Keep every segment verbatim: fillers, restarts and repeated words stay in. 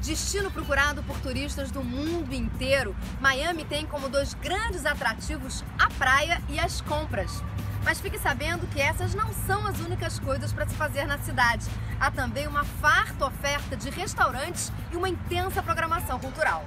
Destino procurado por turistas do mundo inteiro, Miami tem como dois grandes atrativos a praia e as compras. Mas fique sabendo que essas não são as únicas coisas para se fazer na cidade. Há também uma farta oferta de restaurantes e uma intensa programação cultural.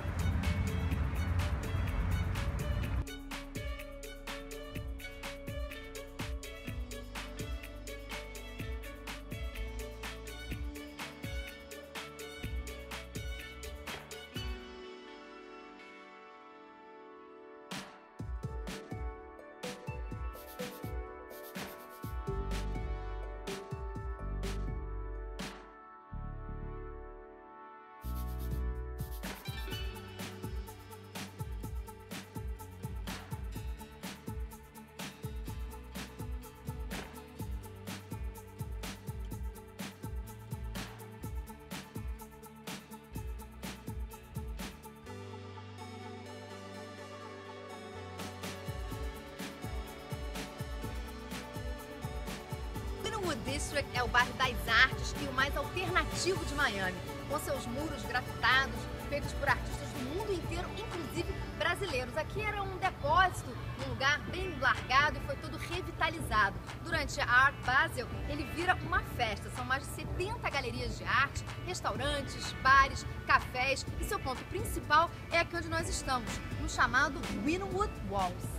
Wynwood District é o bairro das artes e o mais alternativo de Miami, com seus muros grafitados, feitos por artistas do mundo inteiro, inclusive brasileiros. Aqui era um depósito, um lugar bem largado e foi todo revitalizado. Durante a Art Basel, ele vira uma festa. São mais de setenta galerias de arte, restaurantes, bares, cafés e seu ponto principal é aqui onde nós estamos, no chamado Wynwood Walls.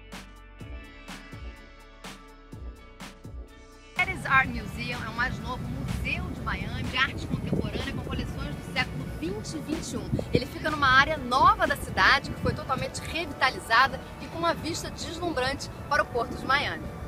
Getty's Art Museum é o mais novo museu de Miami de arte contemporânea com coleções do século vinte e vinte e um. Ele fica numa área nova da cidade que foi totalmente revitalizada e com uma vista deslumbrante para o porto de Miami.